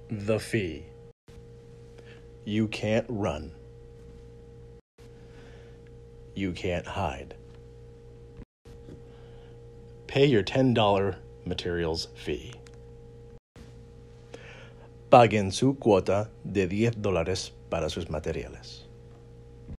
The fee. You can't run. You can't hide. Pay your $10 materials fee. Paguen su cuota de $10 para sus materiales.